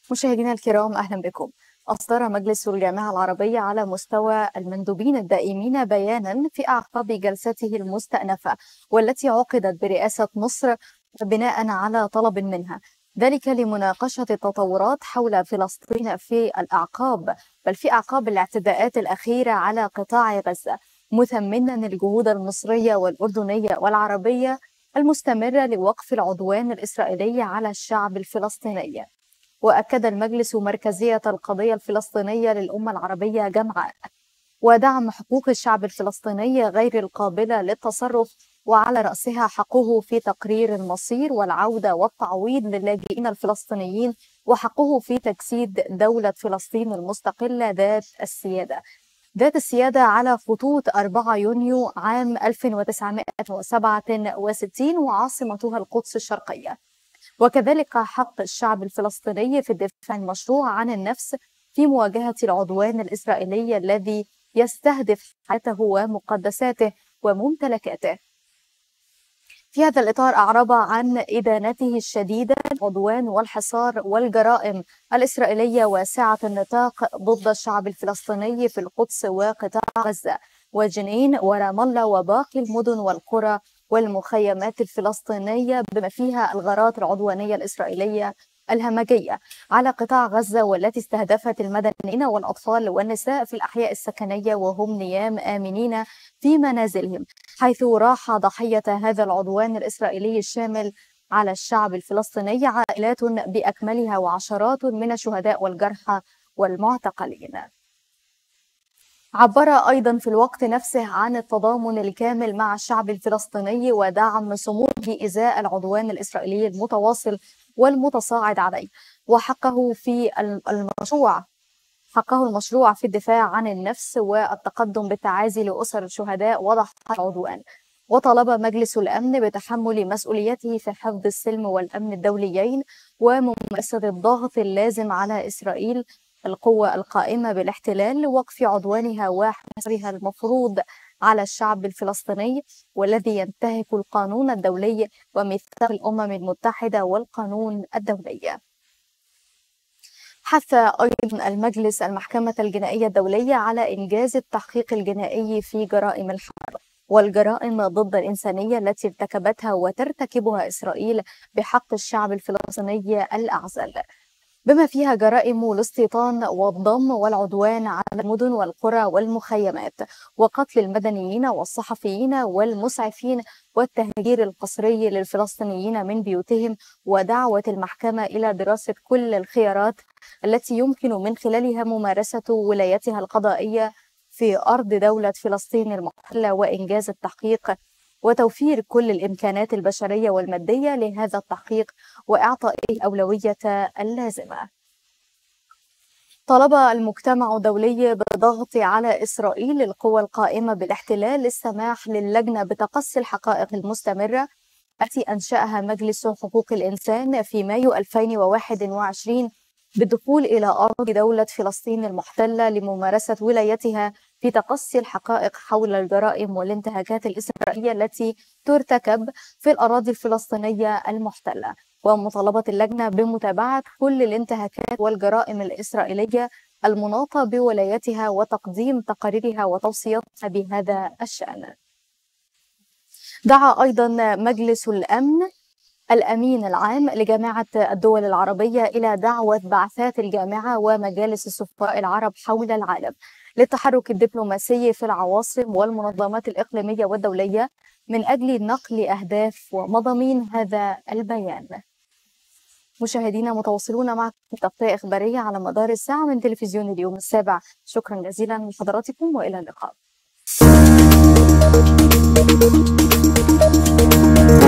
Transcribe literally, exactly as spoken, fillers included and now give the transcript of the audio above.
مشاهدينا الكرام، أهلا بكم. أصدر مجلس الجامعة العربية على مستوى المندوبين الدائمين بيانا في أعقاب جلسته المستأنفة والتي عقدت برئاسة مصر بناء على طلب منها، ذلك لمناقشة التطورات حول فلسطين في الأعقاب بل في أعقاب الاعتداءات الأخيرة على قطاع غزة، مثمنا الجهود المصرية والأردنية والعربية المستمرة لوقف العدوان الإسرائيلي على الشعب الفلسطيني. وأكد المجلس مركزية القضية الفلسطينية للأمة العربية جمعاء ودعم حقوق الشعب الفلسطيني غير القابلة للتصرف، وعلى رأسها حقه في تقرير المصير والعودة والتعويض للاجئين الفلسطينيين، وحقه في تجسيد دولة فلسطين المستقلة ذات السيادة ذات السيادة على خطوط أربعة يونيو عام ألف وتسعمائة وسبعة وستين وعاصمتها القدس الشرقية. وكذلك حق الشعب الفلسطيني في الدفاع المشروع عن النفس في مواجهة العدوان الإسرائيلي الذي يستهدف حياته ومقدساته وممتلكاته. في هذا الإطار أعرب عن إدانته الشديدة للعدوان والحصار والجرائم الإسرائيلية واسعة النطاق ضد الشعب الفلسطيني في القدس وقطاع غزة وجنين ورام الله وباقي المدن والقرى والمخيمات الفلسطينية بما فيها الغارات العدوانية الإسرائيلية الهمجية على قطاع غزة، والتي استهدفت المدنيين والأطفال والنساء في الأحياء السكنية وهم نيام آمنين في منازلهم، حيث راح ضحية هذا العدوان الإسرائيلي الشامل على الشعب الفلسطيني عائلات بأكملها وعشرات من الشهداء والجرحى والمعتقلين. عبر أيضا في الوقت نفسه عن التضامن الكامل مع الشعب الفلسطيني ودعم صموده إزاء العدوان الإسرائيلي المتواصل والمتصاعد عليه، وحقه في المشروع حقه المشروع في الدفاع عن النفس والتقدم بالتعازي لأسر الشهداء وضحايا العدوان. وطلب مجلس الأمن بتحمل مسؤوليته في حفظ السلم والأمن الدوليين وممارسة الضغط اللازم على إسرائيل القوة القائمة بالاحتلال لوقف عدوانها وحصرها المفروض على الشعب الفلسطيني، والذي ينتهك القانون الدولي وميثاق الأمم المتحدة والقانون الدولي. حث أيضا المجلس المحكمة الجنائية الدولية على إنجاز التحقيق الجنائي في جرائم الحرب والجرائم ضد الإنسانية التي ارتكبتها وترتكبها إسرائيل بحق الشعب الفلسطيني الأعزل، بما فيها جرائم الاستيطان والضم والعدوان على المدن والقرى والمخيمات وقتل المدنيين والصحفيين والمسعفين والتهجير القسري للفلسطينيين من بيوتهم، ودعوة المحكمة إلى دراسة كل الخيارات التي يمكن من خلالها ممارسة ولايتها القضائية في أرض دولة فلسطين المحتلة وإنجاز التحقيق وتوفير كل الإمكانات البشرية والمادية لهذا التحقيق وإعطائه الأولوية اللازمة. طلب المجتمع الدولي بالضغط على إسرائيل القوى القائمة بالاحتلال للسماح للجنة بتقصي الحقائق المستمرة التي أنشأها مجلس حقوق الإنسان في مايو ألفين وواحد وعشرين بالدخول إلى أرض دولة فلسطين المحتلة لممارسة ولايتها في تقصي الحقائق حول الجرائم والانتهاكات الإسرائيلية التي ترتكب في الأراضي الفلسطينية المحتلة، ومطالبة اللجنة بمتابعة كل الانتهاكات والجرائم الإسرائيلية المناطة بولايتها وتقديم تقاريرها وتوصياتها بهذا الشأن. دعا أيضا مجلس الأمن الأمين العام لجامعة الدول العربية إلى دعوة بعثات الجامعة ومجالس السفراء العرب حول العالم للتحرك الدبلوماسي في العواصم والمنظمات الإقليمية والدولية من أجل نقل أهداف ومضامين هذا البيان. مشاهدينا، متواصلون معكم في تغطية إخبارية على مدار الساعة من تلفزيون اليوم السابع. شكرا جزيلا لحضراتكم وإلى اللقاء.